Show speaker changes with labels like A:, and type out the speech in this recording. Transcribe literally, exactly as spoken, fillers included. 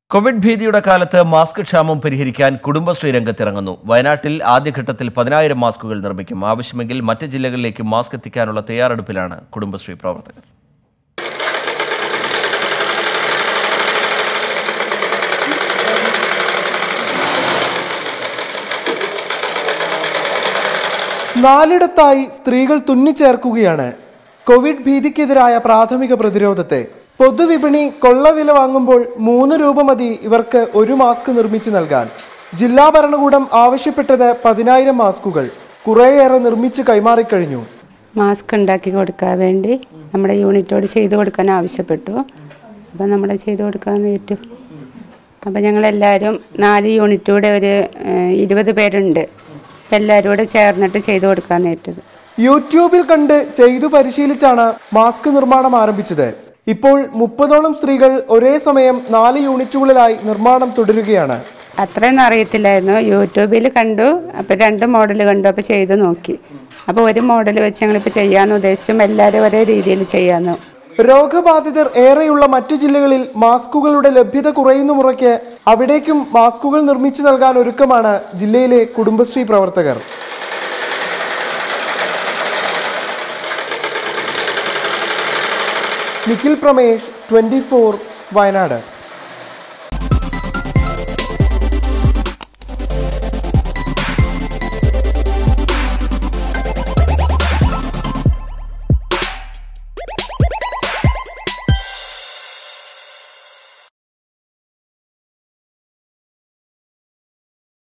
A: Covid ഭീതിയുടെ കാലത്ത് mask ക്ഷാമം പരിഹരിക്കാൻ കുടുംബശ്രീ രംഗത്തിറങ്ങുന്നു. വയനാട്ടിൽ ആദ്യഘട്ടത്തിൽ പതിനായിരം മാസ്കുകൾ നിർമ്മിക്കും. ആവശ്യമെങ്കിൽ മറ്റ് ജില്ലകളിലേക്ക് മാസ്ക് എത്തിക്കാനുള്ള തയ്യാറെടുപ്പിലാണ് കുടുംബശ്രീ പ്രവർത്തകർ.
B: നാലിടത്തായി സ്ത്രീകൾ തുന്നിച്ചേർക്കുകയാണ് കോവിഡ് ഭീതിക്കെതിരായ പ്രാഥമിക പ്രതിരോധത്തെ. പൊതുവിപണി കൊള്ളവില വാങ്ങുമ്പോൾ മൂന്ന് രൂപ മതി ഇവർക്ക് ഒരു മാസ്ക് നിർമ്മിച്ചു നൽകാൻ. ജില്ലാ ഭരണകൂടം ആവശ്യപ്പെട്ടത് പതിനായിരം മാസ്കുകൾ. കുറേയേറെ നിർമ്മിച്ച് കൈമാറിക്കഴിഞ്ഞു.
C: മാസ്ക് ഉണ്ടാക്കി കൊടുക്കാൻ വേണ്ടി നമ്മുടെ യൂണിറ്റോട് ചെയ്തു കൊടുക്കാൻ ആവശ്യപ്പെട്ടു. അപ്പം നമ്മൾ ചെയ്തു കൊടുക്കാമെന്ന് ഏറ്റു. അപ്പം ഞങ്ങളെല്ലാവരും നാല് യൂണിറ്റൂടെ ഒരു ഇരുപത് പേരുണ്ട്. അപ്പം എല്ലാവരും കൂടെ ചേർന്നിട്ട് ചെയ്തു കൊടുക്കാമെന്ന് ഏറ്റത്.
B: യൂട്യൂബിൽ കണ്ട് ചെയ്തു പരിശീലിച്ചാണ് മാസ്ക് നിർമ്മാണം ആരംഭിച്ചത്. ഇപ്പോൾ മുപ്പതോളം സ്ത്രീകൾ ഒരേ സമയം നാല് യൂണിറ്റുകളിലായി നിർമ്മാണം തുടരുകയാണ്.
C: അത്രയൊന്നും അറിയത്തില്ലായിരുന്നു. യൂട്യൂബിൽ കണ്ടു. അപ്പോൾ രണ്ട് മോഡൽ കണ്ടു. അപ്പോൾ ചെയ്ത് നോക്കി. അപ്പോൾ ഒരു മോഡൽ വെച്ച് ഞങ്ങളിപ്പോൾ ചെയ്യാമെന്ന് ഉദ്ദേശിച്ചും എല്ലാവരും ഒരേ രീതിയിൽ ചെയ്യാമെന്ന്.
B: രോഗബാധിതർ ഏറെയുള്ള മറ്റു ജില്ലകളിൽ മാസ്കുകളുടെ ലഭ്യത കുറയുന്ന മുറയ്ക്ക് അവിടേക്കും മാസ്കുകൾ നിർമ്മിച്ചു നൽകാൻ ഒരുക്കമാണ് ജില്ലയിലെ കുടുംബശ്രീ പ്രവർത്തകർ. Nikhil Pramesh, twenty four, Wayanad.